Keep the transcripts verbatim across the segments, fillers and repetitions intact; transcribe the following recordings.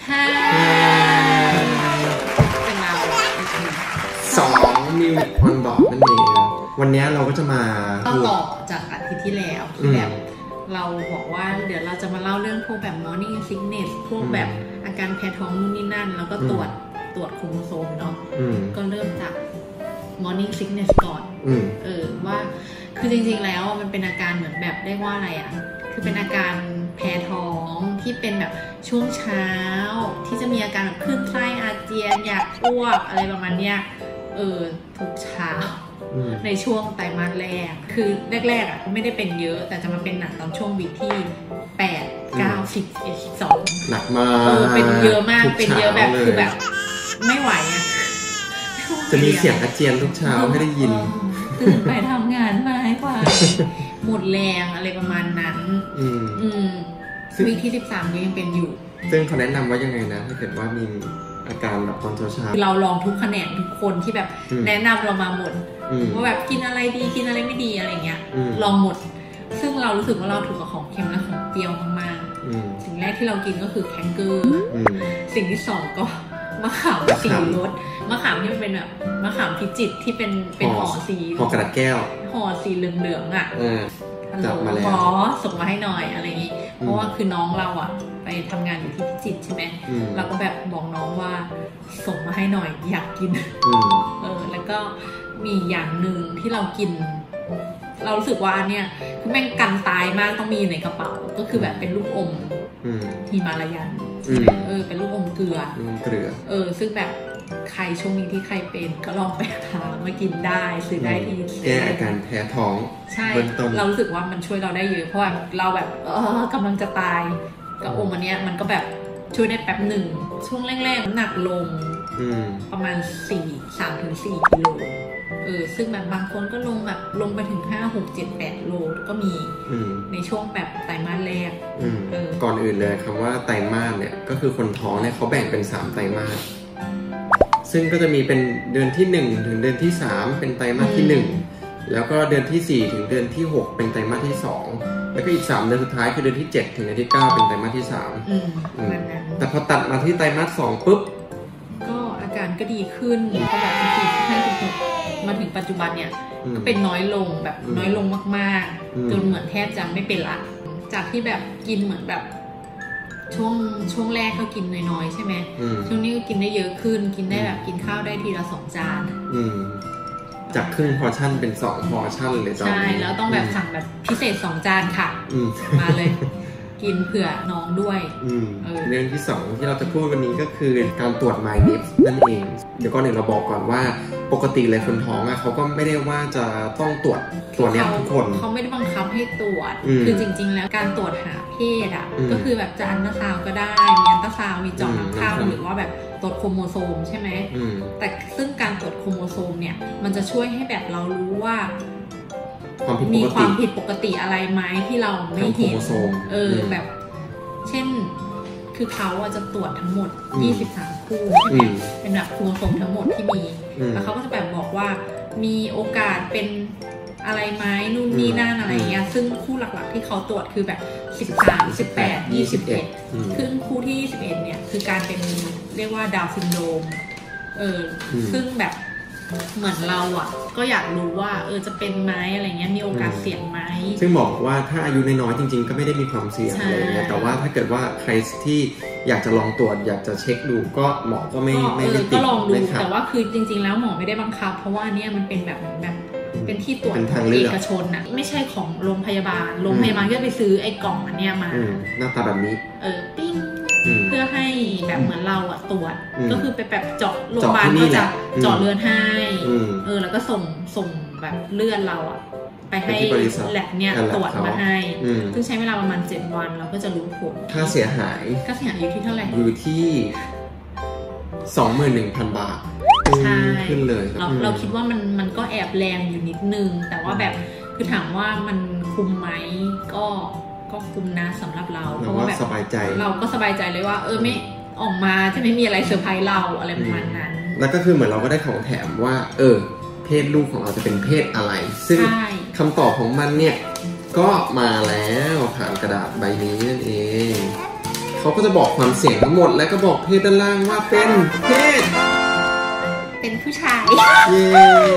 ฮ่าเป็นเราสองมิวนิควันบอกนั่นเองวันนี้เราก็จะมาต่อจากอาทิตย์ที่แล้วที่แบบเราบอกว่าเดี๋ยวเราจะมาเล่าเรื่องพวกแบบ morning sickness พวกแบบอาการแพ้ท้องนู่นนี่นั่นแล้วก็ตรวจตรวจโครโมโซมเนาะก็เริ่มจาก morning sickness ก่อนเออว่าคือจริงๆแล้วมันเป็นอาการเหมือนแบบเรียกว่าอะไรอ่ะคือเป็นอาการแพ้ท้องที่เป็นแบบช่วงเช้าที่จะมีอาการแบบคลื่นไส้อาเจียนอยากอ้วกอะไรประมาณเนี้ยเออทุกเช้าในช่วงไตรมาสแรกคือแรกๆอ่ะก็ไม่ได้เป็นเยอะแต่จะมาเป็นหนักตอนช่วงวีคที่แปด เก้า สิบ สิบเอ็ด สิบสองหนักมากเออเป็นเยอะมากเป็นเยอะแบบคือแบบไม่ไหวอ่ะจะมีเสียงอาเจียนทุกเช้าไม่ได้ยินตื่นไปทำงานมาให้กว่าหมดแรงอะไรประมาณนั้นอืมอืมวีคที่สิบสามก็ยังเป็นอยู่ซึ่งเขาแนะนำว่ายังไงนะถ้าเกิดว่ามีอาการแบบตอนเช้าเราลองทุกแขนงทุกคนที่แบบแนะนำเรามาหมดว่าแบบกินอะไรดีกินอะไรไม่ดีอะไรเงี้ยลองหมดซึ่งเรารู้สึกว่าเราถูกกับของเค็มและของเปรี้ยวมากๆสิ่งแรกที่เรากินก็คือแคนเกอร์สิ่งที่สองก็มะขามสีรสมะขามที่มันเป็นแบบมะขามพิจิตรที่เป็นเป็นห่อสีห่อกระดาษแก้วห่อสีเหลืองๆอ่ะจับมาแล้วขอส่งมาให้หน่อยอะไรอย่างงี้เพราะว่าคือน้องเราอ่ะไปทำงานอยู่ที่พิจิตรใช่ไหมเราก็แบบบอกน้องว่าส่งมาให้หน่อยอยากกินเออแล้วก็มีอย่างหนึ่งที่เรากินเรารู้สึกว่าเนี่ยคือแม่งกันตายมากต้องมีอยู่ในกระเป๋าก็คือแบบเป็นลูกอมฮิมาลายันเออเป็นลูกอมเกลือเกลือเออซึ่งแบบใครช่วงนี้ที่ใครเป็นก็ลองไปหามากินได้ซื้อได้ที่แก้อาการแพ้ท้องใช่เรารู้สึกว่ามันช่วยเราได้เยอะเพราะว่าเราแบบเออกำลังจะตายกับอมอันเนี้ยมันก็แบบช่วยได้แป๊บหนึ่งช่วงแรกๆน้ำหนักลงประมาณสี่สามถึงสี่กิโลเออซึ่งแบบบางคนก็ลงแบบลงไปถึงห้าหกเจ็ดแปดโลก็มีในช่วงแบบไตรมาสแรกเออก่อนอื่นเลยคำว่าไตรมาสเนี่ยก็คือคนท้องเนี่ยเขาแบ่งเป็นสามไตรมาสซึ่งก็จะมีเป็นเดือนที่หนึ่งถึงเดือนที่สามเป็นไตรมาสที่หนึ่งแล้วก็เดือนที่สี่ถึงเดือนที่หกเป็นไตรมาสที่สองแล้วก็อีกสามเดือนสุดท้ายคือเดือนที่เจ็ดถึงเดือนที่เก้าเป็นไตรมาสที่สามแต่พอตัดมาที่ไตรมาสสองปุ๊บก็อาการก็ดีขึ้นก็แบบสี่สิบห้าสิบหกมาถึงปัจจุบันเนี่ยก็เป็นน้อยลงแบบน้อยลงมากๆจนเหมือนแทบจะไม่เป็นละจากที่แบบกินเหมือนแบบช่วงช่วงแรกก็กินน้อยๆใช่ไหมช่วงนี้ก็กินได้เยอะขึ้นกินได้แบบกินข้าวได้ทีละสองจานจากครึ่งพอร์ชั่นเป็นสองพอร์ชั่นเลยใช่แล้วต้องแบบสั่งแบบพิเศษสองจานค่ะมาเลยกินเผื่อน้องด้วยเรื่องที่สองที่เราจะพูดวันนี้ก็คือการตรวจ มาย เนฟ นั่นเองเดี๋ยวก่อนหนึ่งเราบอกก่อนว่าปกติเลยคนท้องอ่ะเขาก็ไม่ได้ว่าจะต้องตรวจตัวเนี้ยทุกคนเขาไม่ได้บังคับให้ตรวจคือจริงๆแล้วการตรวจหาเพศอ่ะก็คือแบบจะอัลตราซาวด์ก็ได้มีอัลตราซาวด์มีเจาะน้ำข้าวหรือว่าแบบตรวจโครโมโซมใช่ไหมแต่ซึ่งการตรวจโครโมโซมเนี่ยมันจะช่วยให้แบบเรารู้ว่ามีความผิดปกติอะไรไหมที่เราไม่เห็นเออแบบเช่นคือเขาจะตรวจทั้งหมดยี่สิบสามคู่ใช่ไหมเป็นแบบโครโมโซมทั้งหมดที่มีแล้วเขาก็จะแบบบอกว่ามีโอกาสเป็นอะไรไหมนู่นนี่นั่นอะไรเงี้ยซึ่งคู่หลักๆที่เขาตรวจคือแบบสิบสาม สิบแปด ยี่สิบเอ็ดซึ่งคู่ที่ยี่สิบเอ็ดเนี่ยคือการเป็นเรียกว่าดาวน์ซินโดรมเออซึ่งแบบเหมือนเราอ่ะก็อยากรู้ว่าเออจะเป็นไหมอะไรเงี้ยมีโอกาสเสี่ยงไหมซึ่งบอกว่าถ้าอายุน้อยๆจริงๆก็ไม่ได้มีความเสี่ยงอะไรเงี้ยแต่ว่าถ้าเกิดว่าใครที่อยากจะลองตรวจอยากจะเช็คดูก็หมอก็ไม่ไม่ได้ติดก็ลองดูแต่ว่าคือจริงๆแล้วหมอไม่ได้บังคับเพราะว่าเนี่ยมันเป็นแบบแบบเป็นที่ตรวจเอกชนอ่ะไม่ใช่ของโรงพยาบาลโรงพยาบาลก็ไปซื้อไอ้กล่องอันเนี้ยมาหน้าตาแบบนี้เออปิ้งเพื่อให้แบบเหมือนเราอะตรวจก็คือไปแบบเจาะโรงพยาบาลก็จะเจาะเลือดให้เออแล้วก็ส่งส่งแบบเลือดเราอะไปให้แลบเนี่ยตรวจมาให้ซึ่งใช้เวลาประมาณเจ็ดวันเราก็จะรู้ผลค่าเสียหายค่าเสียหายอยู่ที่เท่าไหร่อยู่ที่ สองหมื่นหนึ่งพัน บาทใช่ขึ้นเลยเราเราคิดว่ามันมันก็แอบแรงอยู่นิดนึงแต่ว่าแบบคือถามว่ามันคุ้มไหมก็ก็คุ้มนะสำหรับเราเพราะว่าแบบเราก็สบายใจเลยว่าเออไม่ออกมาจะไม่มีอะไรเซอร์ไพรส์เราอะไรประมาณนั้นแล้วก็คือเหมือนเราก็ได้ของแถมว่าเออเพศลูกของเราจะเป็นเพศอะไรซึ่งคำตอบของมันเนี่ยก็มาแล้วผ่านกระดาษใบนี้นั่นเองเขาก็จะบอกความเสี่ยงทั้งหมดแล้วก็บอกเพศด้านล่างว่าเป็นเพศเป็นผู้ชายเย้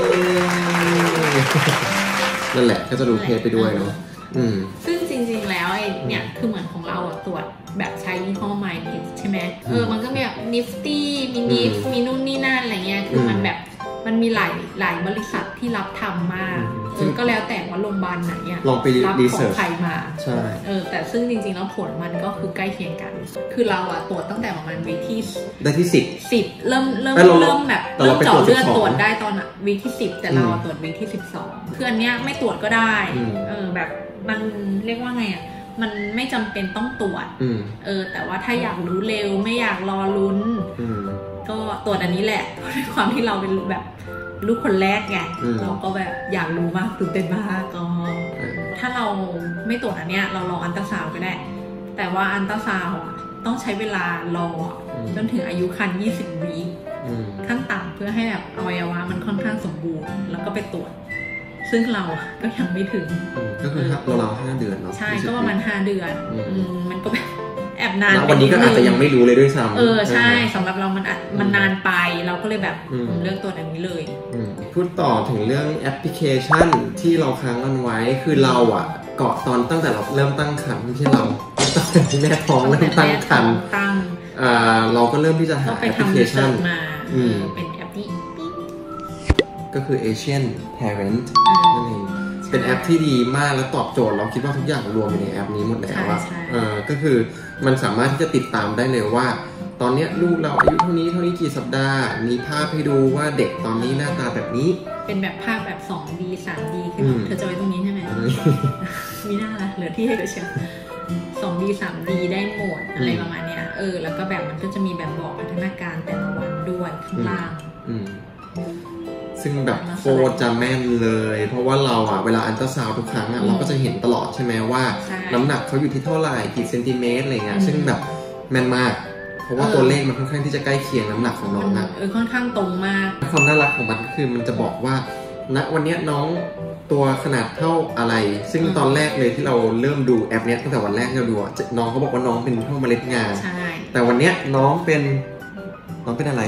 นั่นแหละก็จะดูเพศไปด้วยเนาะซึ่งจริงๆแล้วไอ้เนี่ยคือเหมือนของเราอะตรวจแบบใช้ยี่ห้อ MyNift ใช่ไหมเออมันก็มีแบบ Nifty มี Nif มีนู่นนี่นั่นอะไรเงี้ยคือมันแบบมันมีหลายหลายบริษัทที่รับทำมากเออก็แล้วแต่ว่าโรงพยาบาลไหนอะรับของใครมาใช่เออแต่ซึ่งจริงๆแล้วผลมันก็คือใกล้เคียงกันคือเราอะตรวจตั้งแต่ประมาณวีที่ได้ที่สิบสิบเริ่มเริ่มเริ่มแบบเริ่มเจาะเลือดตรวจได้ตอนวีที่สิบแต่เราตรวจวีที่สิบสองคืออันเนี้ยไม่ตรวจก็ได้เออแบบมันเรียกว่าไงอ่ะมันไม่จำเป็นต้องตรวจเออแต่ว่าถ้าอยากรู้เร็วไม่อยากรอลุ้นก็ตรวจอันนี้แหละเพราะด้วยความที่เราเป็นแบบลูกคนแรกไงเราก็แบบอยากรู้มากตื่นเต้นมากก็ถ้าเราไม่ตรวจอันเนี้ยเรารออัลตราซาวด์ก็ได้แต่ว่าอัลตราซาวด์ต้องใช้เวลารอจนถึงอายุครรภ์ยี่สิบวีขั้นต่ำเพื่อให้แบบอวัยวะมันค่อนข้างสมบูรณ์แล้วก็ไปตรวจซึ่งเราก็ยังไม่ถึงก็คือเราเราห้าเดือนเนาะใช่ก็ประมาณห้าเดือนมันก็แบบแอบนานวันนี้ก็อาจจะยังไม่รู้เลยด้วยซ้ำเออใช่สำหรับเรามันมันนานไปเราก็เลยแบบเลือกตัวนี้เลยพูดต่อถึงเรื่องแอปพลิเคชันที่เราค้างกันไว้คือเราอ่ะเกาะตอนตั้งแต่เราเริ่มตั้งครรภ์ไม่ใช่เราตั้งแต่ที่แม่ท้องเริ่มตั้งครรภ์เราก็เริ่มที่จะหาแอปพลิเคชันมาเป็นแอปที่ก็คือ Asian Parent นั่นเองเป็นแอปที่ดีมากและตอบโจทย์เราคิดว่าทุกอย่างรวมอยู่ในแอปนี้หมดแล้วว่าเออก็คือมันสามารถที่จะติดตามได้เลยว่าตอนนี้ลูกเราอายุเท่านี้เท่านี้กี่สัปดาห์มีภาพให้ดูว่าเด็กตอนนี้หน้าตาแบบนี้เป็นแบบภาพแบบ สองดี สามดี ขึ้นเธอจะไว้ตรงนี้ใช่ไหมมีหน้าละเหลือที่ให้เชียว สองดี สามดี ได้หมดอะไรประมาณนี้เออแล้วก็แบบมันก็จะมีแบบบอกพัฒนาการแต่ละวันด้วยข้างล่างซึ่งแบบโคตรจะแม่นเลยเพราะว่าเราอ่ะเวลาอัลตราซาวด์ทุกครั้งอ่ะเราก็จะเห็นตลอดใช่ไหมว่าน้ำหนักเขาอยู่ที่เท่าไหร่กี่เซนติเมตรอะไรเงี้ยซึ่งแบบแม่นมากเพราะว่าตัวเลขมันค่อนข้างที่จะใกล้เคียงน้ำหนักของน้องอ่ะเออค่อนข้างตรงมากความน่ารักของมันคือมันจะบอกว่าณวันนี้น้องตัวขนาดเท่าอะไรซึ่งตอนแรกเลยที่เราเริ่มดูแอปเนี้ยตั้งแต่วันแรกที่เราดูน้องเขาบอกว่าน้องเป็นเท่าเมล็ดงาแต่วันเนี้ยน้องเป็นน้องเป็นอะไร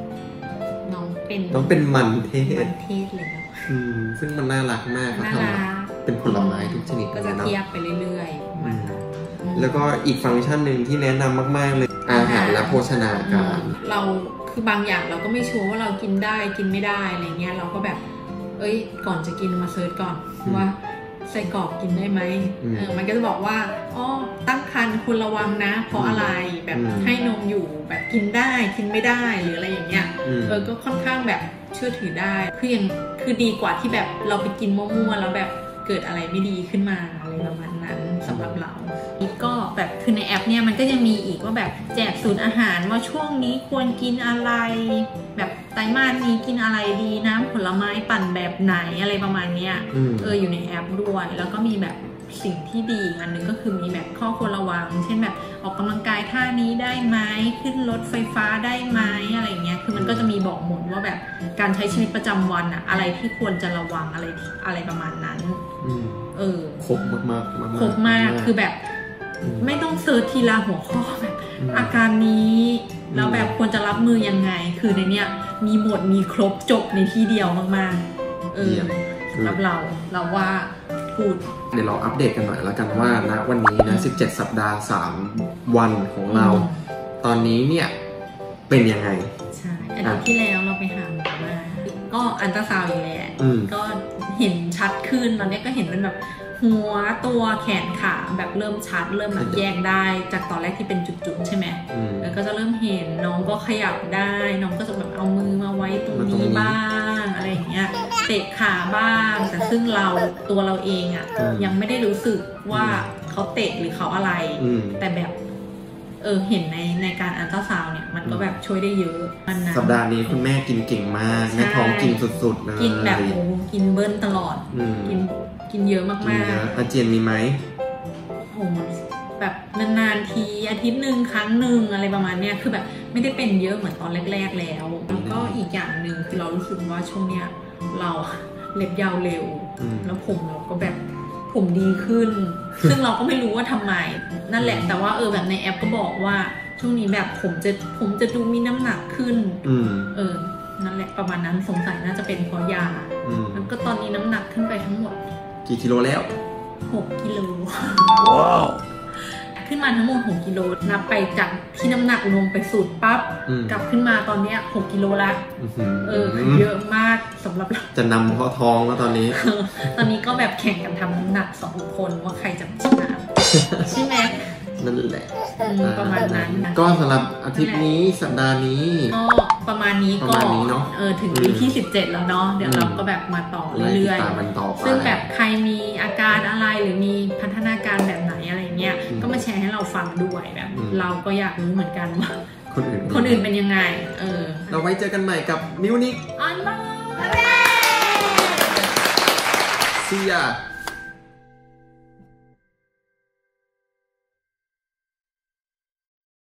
น้องเป็นมันเทศมันเทศแล้วอืมซึ่งมันน่ารักมากเขาทำเป็นผลไม้ทุกชนิดก็จะเทียบไปเรื่อยๆมันแล้วก็อีกฟังก์ชันหนึ่งที่แนะนำมากๆเลยอาหารและโภชนาการเราคือบางอย่างเราก็ไม่ชัวร์ว่าเรากินได้กินไม่ได้อะไรเงี้ยเราก็แบบเอ้ยก่อนจะกินมาเซิร์ชก่อนว่าไส้กรอกกินได้ไหมเออมันก็จะบอกว่าอ๋อตั้งครรภ์ควรระวังนะเพราะอะไรแบบให้นมอยู่แบบกินได้กินไม่ได้หรืออะไรอย่างเงี้ยเออก็ค่อนข้างแบบเชื่อถือได้คืออย่างคือดีกว่าที่แบบเราไปกินมั่วๆแล้วแบบเกิดอะไรไม่ดีขึ้นมาอะไรประมาณนั้นสำหรับเราก็แบบคือในแอปเนี่ยมันก็ยังมีอีกว่าแบบแจกสูตรอาหารว่าช่วงนี้ควรกินอะไรแบบไตรมาสนี้กินอะไรดีน้ำผลไม้ปั่นแบบไหนอะไรประมาณเนี้ยเอออยู่ในแอปด้วยแล้วก็มีแบบสิ่งที่ดีอันนึงก็คือมีแบบข้อควรระวังเช่นแบบออกกำลังกายท่านี้ได้ไหมขึ้นรถไฟฟ้าได้ไหมอะไรเงี้ยคือมันก็จะมีบอกหมดว่าแบบการใช้ชีวิตประจำวันอะอะไรที่ควรจะระวังอะไรอะไรประมาณนั้นเออครบมากมากครบมากคือแบบไม่ต้องเซิร์ชทีละหัวข้อแบบอาการนี้แล้วแบบควรจะรับมือยังไงคือในเนี้ยมีหมดมีครบจบในที่เดียวมากๆเออสำหรับเราเราว่าพูดเดี๋ยวเราอัปเดตกันหน่อยแล้วกันว่าณวันนี้นะสิบเจ็ดสัปดาห์สามวันของเราตอนนี้เนี่ยเป็นยังไงใช่อาทิตย์ที่แล้วเราไปหาหมอมาก็อัลตราซาวด์อยู่แล้วก็เห็นชัดขึ้นตอนนี้ก็เห็นเป็นแบบหัวตัวแขนขาแบบเริ่มชัดเริ่มแบบแยกได้จากตอนแรกที่เป็นจุดๆใช่ไหมแล้วก็จะเริ่มเห็นน้องก็ขยับได้น้องก็จะแบบเอามือมาไว้ตรงนี้บ้างอะไรอย่างเงี้ยเตะขาบ้างแต่ซึ่งเราตัวเราเองอ่ะยังไม่ได้รู้สึกว่าเขาเตะหรือเขาอะไรแต่แบบเออเห็นในในการอัลตราซาวน์เนี่ยมันก็แบบช่วยได้เยอะมันสัปดาห์นี้คุณแม่กินเก่งมากแม่ท้องกินสุดๆเลยกินแบบโอ้กินเบิ้ลตลอดกินกินเยอะมากๆอาเจียนมีไหมโอ้แบบนานๆทีอาทิตย์หนึ่งครั้งหนึ่งอะไรประมาณเนี้ยคือแบบไม่ได้เป็นเยอะเหมือนตอนแรกๆแล้วแล้วก็อีกอย่างหนึ่งคือเรารู้สึกว่าช่วงเนี้ยเราเล็บยาวเร็วแล้วผมเราก็แบบผผมดีขึ้น ซึ่งเราก็ไม่รู้ว่าทำไมนั่นแหละแต่ว่าเออแบบในแอปก็บอกว่าช่วงนี้แบบผมจะผมจะดูมีน้ำหนักขึ้นเออนั่นแหละประมาณนั้นสงสัยน่าจะเป็นเพราะยาแล้วก็ตอนนี้น้ำหนักขึ้นไปทั้งหมดกี่กิโลแล้วหกกิโลว้าวขึ้นมาทั้งหมดหกกิโลนับไปจากที่น้ำหนักลงไปสูตรปั๊บกลับขึ้นมาตอนนี้หกกิโลละเออเยอะมากสำหรับเราจะนำพ่อท้องแล้วตอนนี้ตอนนี้ก็แบบแข่งกันทำน้ำหนักสองคนว่าใครจะชนะใช่ไหมนั่นแหละประมาณนั้นก็สำหรับอาทิตย์นี้สัปดาห์นี้ก็ประมาณนี้ก็เออถึงวีคที่สิบเจ็ดแล้วเนาะเดี๋ยวเราก็แบบมาต่อเรื่อยๆซึ่งแบบใครมีอาการอะไรหรือมีพัฒนาการแบบไหนอะไรเงี้ยก็มาแชร์ให้เราฟังด้วยแบบเราก็อยากรู้เหมือนกันว่าคนอื่นคนอื่นเป็นยังไงเออเราไว้เจอกันใหม่กับมิวนิกออนบาย See ya